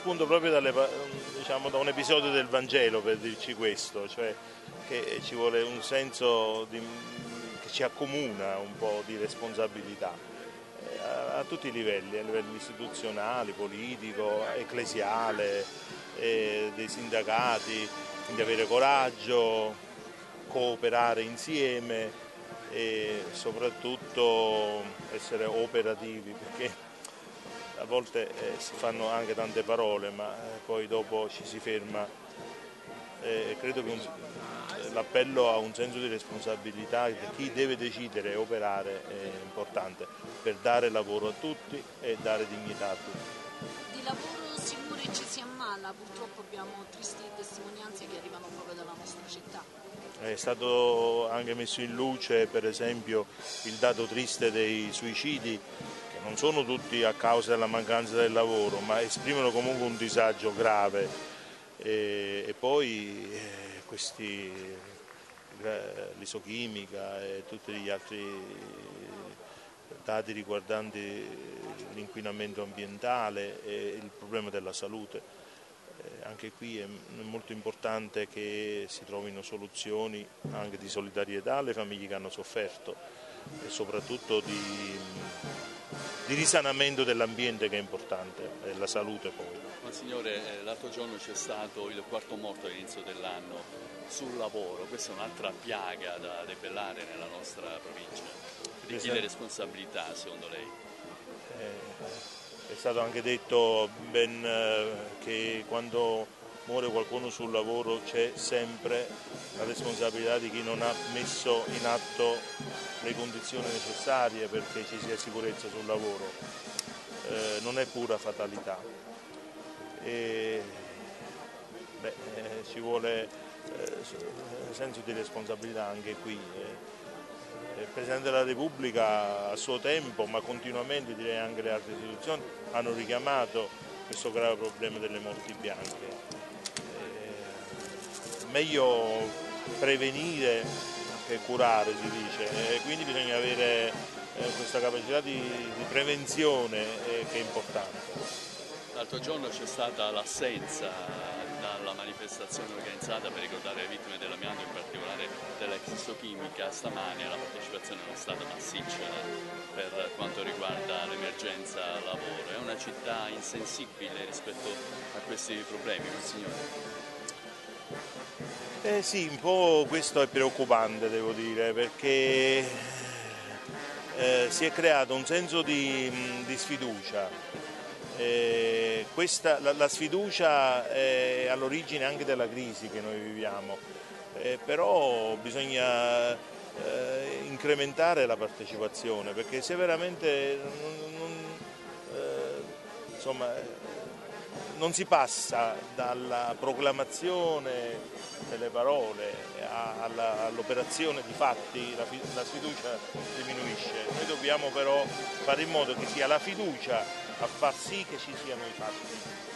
spunto proprio diciamo, da un episodio del Vangelo per dirci questo, cioè che ci vuole un senso che ci accomuna un po' di responsabilità a tutti i livelli, a livello istituzionali, politico, ecclesiale, dei sindacati, quindi avere coraggio, cooperare insieme e soprattutto essere operativi, perché a volte si fanno anche tante parole, ma poi dopo ci si ferma. Credo che l'appello a un senso di responsabilità di chi deve decidere e operare è importante per dare lavoro a tutti e dare dignità a tutti. Di lavoro sicuro ci si ammala, purtroppo abbiamo tristi testimonianze che arrivano proprio dalla nostra città. È stato anche messo in luce, per esempio, il dato triste dei suicidi, che non sono tutti a causa della mancanza del lavoro, ma esprimono comunque un disagio grave. E poi l'isochimica e tutti gli altri dati riguardanti l'inquinamento ambientale e il problema della salute. Anche qui è molto importante che si trovino soluzioni anche di solidarietà alle famiglie che hanno sofferto e soprattutto di risanamento dell'ambiente, che è importante, e la salute poi. Monsignore, l'altro giorno c'è stato il quarto morto all'inizio dell'anno sul lavoro, questa è un'altra piaga da debellare nella nostra provincia. Di chi le responsabilità secondo lei? È stato anche detto che quando muore qualcuno sul lavoro c'è sempre la responsabilità di chi non ha messo in atto le condizioni necessarie perché ci sia sicurezza sul lavoro. Non è pura fatalità. Ci vuole senso di responsabilità anche qui. Il Presidente della Repubblica a suo tempo, ma continuamente direi anche le altre istituzioni, hanno richiamato questo grave problema delle morti bianche. Meglio prevenire che curare, si dice, quindi bisogna avere questa capacità di prevenzione che è importante. L'altro giorno c'è stata l'assenza dalla manifestazione organizzata per ricordare le vittime dell'amianto, in particolare dell'ex isochimica. Stamani la partecipazione non è stata massiccia per quanto riguarda l'emergenza lavoro. È una città insensibile rispetto a questi problemi, Monsignore? Sì, un po' questo è preoccupante, devo dire, perché si è creato un senso di sfiducia. La sfiducia è all'origine anche della crisi che noi viviamo, però bisogna incrementare la partecipazione, perché se veramente non si passa dalla proclamazione delle parole all'operazione di fatti, la sfiducia diminuisce. Noi dobbiamo però fare in modo che sia la fiducia a far sì che ci siano i fatti.